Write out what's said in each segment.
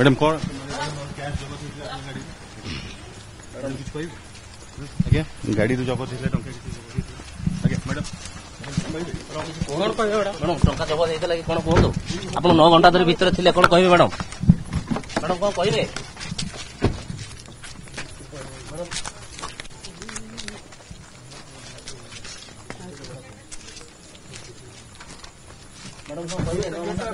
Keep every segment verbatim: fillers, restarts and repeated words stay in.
Madam कौन आज्ञा गाड़ी तो जबत होता आज्ञा मैडम मैडम टंका जबत होता कि कौन कहतु आप नौ घंटा धरी भितर थे कौन कहे मैडम मैडम कौन कहे मैडम कौन कहे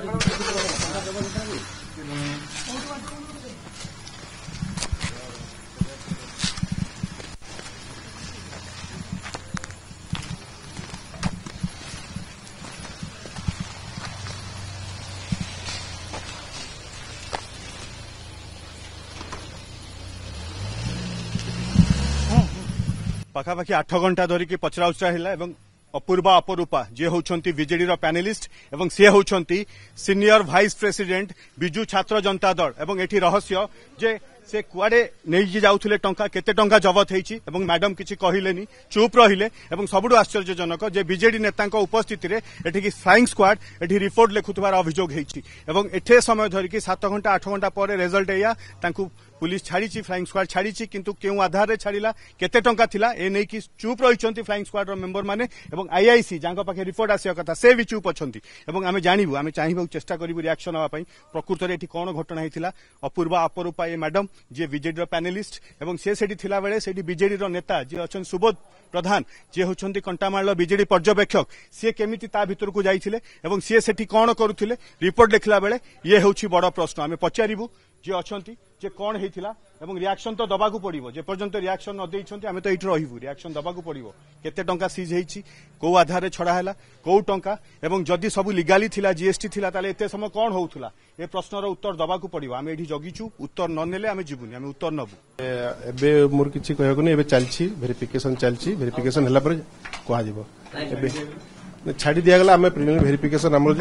पाखापाखि आठ घंटा धरिकी पचरा उचरा है अपूर्वा अपरूपा जी होती बीजेडी पैनेलिस्ट एवं सी होती सीनियर वाइस प्रेसिडेंट विजु छात्र जनता दल एवं एठी रहस्य जे से कुआडे नहीं जाउथले टंका केते टंका जबत हेछि एवं मैडम किछि कहिलेनी चुप रहिले एवं सबुडु आश्चर्यजनक जे बीजेडी नेतांक उपस्थिति रे एठी की फ्लाइंग स्क्वाड एठी रिपोर्ट लेखुथबार अभियोग हेछि एवं एठे समय धरिकी सात घंटा आठ घंटा पर रिजल्ट एया तांकु पुलिस छाड़ी फ्लाइंग स्क्वाड छाड़ी किंतु केउ आधार रे छाड़िला केते टंका थिला ए नै कि चुप रहिचंती फ्लाइंग स्क्वाड रो मेंबर माने एवं आईआईसी जांको पाखे रिपोर्ट आसिया कथा से भी चुप अछंती एवं आमे जानिबु आमे चाहिबो चेष्टा करिबु रिएक्शन हवा पई प्रकृत रे एठी कोन घटना हेतिला अपूर्वा अपरूपा ए मैडम जे बीजेडी रो पैनेलिस्ट एवं से सेठी थिला बेले सेठी बीजेडी रो नेता जे अछन सुबोध प्रधान जे होछंती कंटामाळ बीजेडी पर्यवेक्षक से केमिति ता भितर को जाइथिले एवं से सेठी कोन करूथिले रिपोर्ट देखला बेले ये होछि बड़ प्रश्न आमे पचारिबु जे अछंती जे कोन हेतिला एवं रिएक्शन तो दबाकू पड़िबो जे पर्यंत रिएक्शन न देइछंती आमे तो एठी रहिबु रिएक्शन दबाकू पड़िबो केते टंका सीज हेछि को आधार रे छडा हैला को टंका एवं जदी सब लीगाली थिला जीएसटी थिला ताले एते समय कोन होउथला ए प्रश्नर उत्तर दबाकू पड़िबो आमे एठी जगिछु उत्तर न नेले आमे जिबुनी आमे उत्तर नबु एबे मोर किछि कहयको नै एबे चलछि वेरिफिकेशन चलछि वेरिफिकेशन हला पर कोहा जिवो एबे छाडी दिया गला आमे प्रीलिमिनरी वेरिफिकेशन हमर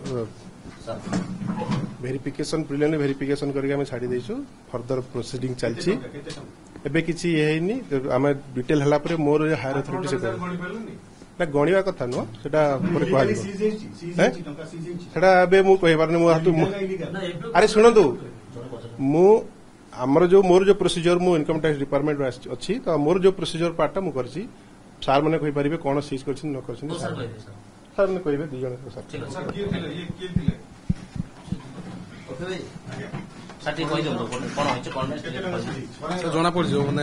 वेरिफिकेशन प्रिलिमिनरी वेरिफिकेशन करके आमे छाडी देइछु फर्दर प्रोसीडिंग चलछि एबे किछि हेइनी आमे डिटेल हला पर मोर हायर अथॉरिटी से ना गणिवा कथा नो सेटा पर कोहा सेटा एबे मु कहि पारने मु हातु अरे सुनंतु मु हमर जो मोर जो प्रोसीजर मु इनकम टैक्स डिपार्टमेंट अछि तो मोर जो प्रोसीजर पार्टटा मु करछि सार माने कहि परिबे कोन सीज करछि न करछि सर ने कहिबे दि जण सर सर के थिले ये के थिले जना पड़ मैंने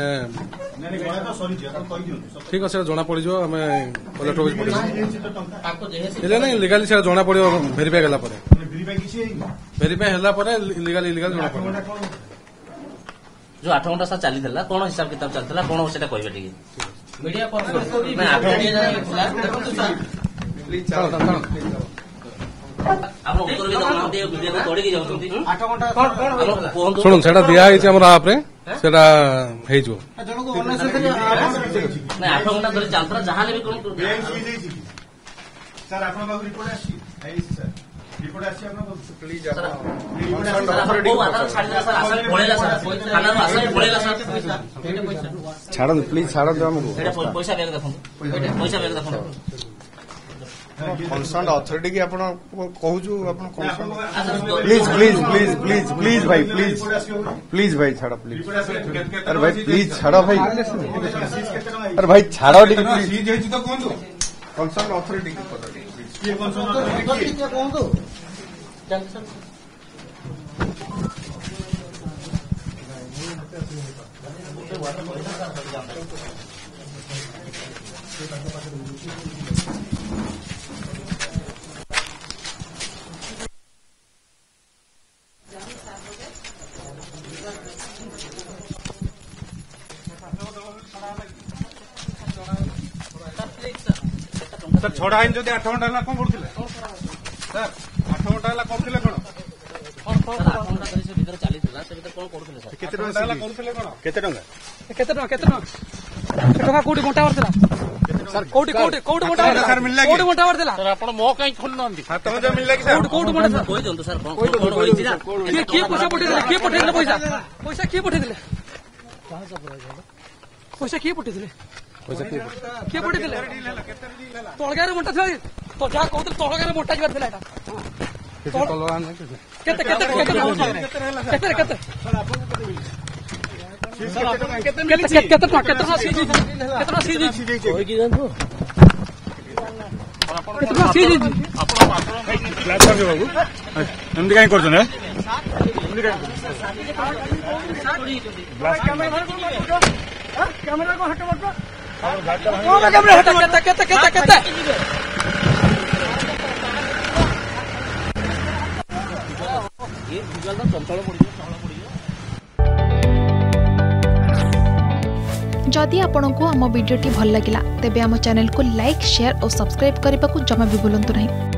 ठीक है जना पड़ कलेक्टर ऑफिस पड़े नहीं लीगाली से जना पड़ भेरीफाई गला भेरीफाई है लीगाली इलीगाल जना पड़ जो आठ घंटा साथ चली कौन हिसाब किताब चलता कौन से कहे टी मीडिया शुणु से दिखाई आप आठ घंटा धरी चलता जहाँ भी छाड़ प्लीज छाड़ पैसा बैग देखो पैसा बैग देखो कंसर्न अथॉरिटी की आपण कहूछु आपण concern please please please please please भाई प्लीज प्लीज भाई छाड़ो प्लीज अरे भाई प्लीज छाड़ो भाई अरे भाई छाड़ो ठीक प्लीज सीज हेछि तो कोन कंसर्न अथॉरिटी की पता प्लीज ये कंसर्न अथॉरिटी की कोन तो सर छड़ा आईन जदि आठ घंटा कौन करुले सर आठ घंटा कौन कौन पैसा किए पठेइले किए पठेइले तळगारे मोटा था तो जहाँ कहते तळगारे मोटा जीवार था କିଛି ତଲବାର ନାହିଁ କିଛି କେତେ କେତେ କେତେ କେତେ କେତେ କେତେ କେତେ କେତେ ଟଙ୍କା କେତେ ଟଙ୍କା ସିଜ୍ ହେଇଛି କେତେ ଟଙ୍କା ସିଜ୍ ହେଇଛି କହିକି ଜାଣିଛୁ କେତେ ଟଙ୍କା ସିଜ୍ ହେଇଛି ଏମିତି କାହିଁ କରୁଛନ୍ତି କେତେ କେତେ କେତେ जदि आपंक आम भिडी भल लगा तेब आम चैनल को लाइक शेयर और सब्सक्राइब करने को जमा भी भूलु नहीं।